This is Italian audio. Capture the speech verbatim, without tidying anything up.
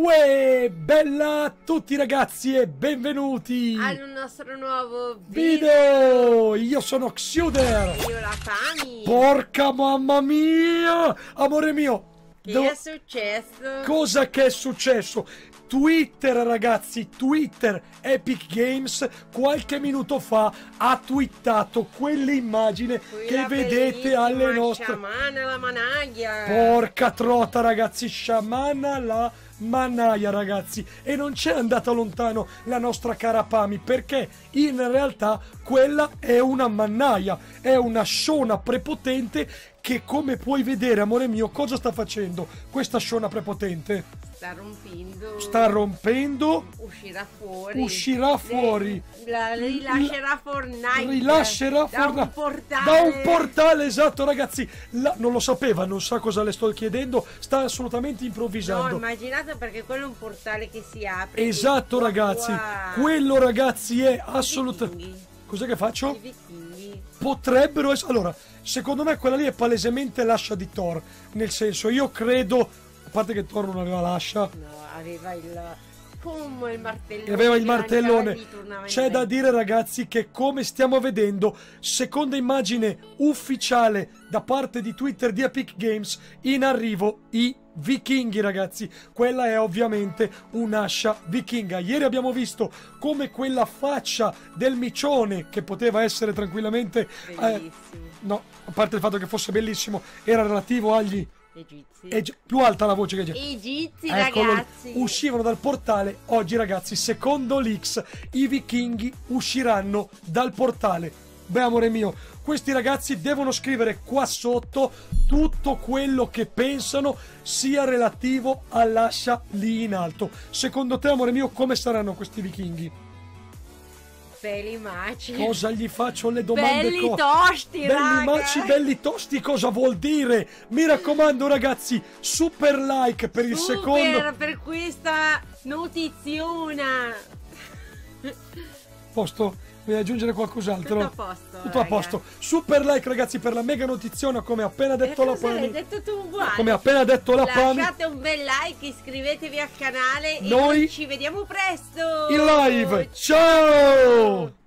Uè, bella a tutti ragazzi e benvenuti al nostro nuovo video. video. Io sono Xuder. E io la Tami. Porca mamma mia, amore mio. Che devo... è successo? Cosa che è successo? Twitter ragazzi, Twitter Epic Games qualche minuto fa ha twittato quell'immagine che vedete alle nostre... Sciamana la managlia. Porca trota ragazzi, sciamana la mannaia ragazzi, e non c'è andata lontano la nostra cara Pami, perché in realtà quella è una mannaia, è una sciona prepotente che, come puoi vedere amore mio, cosa sta facendo questa sciona prepotente? Sta rompendo. Sta rompendo. Uscirà fuori. Uscirà fuori. Le, la rilascerà Fortnite. Rilascerà da Fortnite. un portale. Da un portale, esatto ragazzi. La, non lo sapeva, non sa cosa le sto chiedendo. Sta assolutamente improvvisando. No, immaginate, perché quello è un portale che si apre. Esatto ragazzi. Wow. Quello ragazzi è assolutamente... Cos'è che faccio? I vichinghi. Potrebbero essere... Allora, secondo me quella lì è palesemente l'ascia di Thor. Nel senso, io credo... A parte che Thor non aveva l'ascia. No, aveva il... come il martellone. Aveva il martellone. C'è da dire ragazzi che, come stiamo vedendo, seconda immagine ufficiale da parte di Twitter di Epic Games, in arrivo i vichinghi ragazzi. Quella è ovviamente un'ascia vichinga. Ieri abbiamo visto come quella faccia del micione, che poteva essere tranquillamente... Eh, no, a parte il fatto che fosse bellissimo, era relativo agli... Egizi. Eg più alta la voce che Egizi. Egizi Eccolo, ragazzi. uscivano dal portale. Oggi ragazzi, secondo l'X, i vichinghi usciranno dal portale. Beh amore mio, questi ragazzi devono scrivere qua sotto tutto quello che pensano sia relativo all'ascia lì in alto. Secondo te amore mio, come saranno questi vichinghi? Belli maci. Cosa gli faccio le domande? Belli tosti, belli raga. maci, belli tosti, cosa vuol dire? Mi raccomando ragazzi, super like per il Super secondo. per questa notiziona. Posto? Vuoi aggiungere qualcos'altro? Tutto a posto. Tutto a posto. Super like ragazzi per la mega notiziona, come appena detto la Pami. L'hai detto tu uguale. Come appena detto la Pami. Lasciate un bel like, iscrivetevi al canale. Noi e noi ci vediamo presto. in live. Ciao!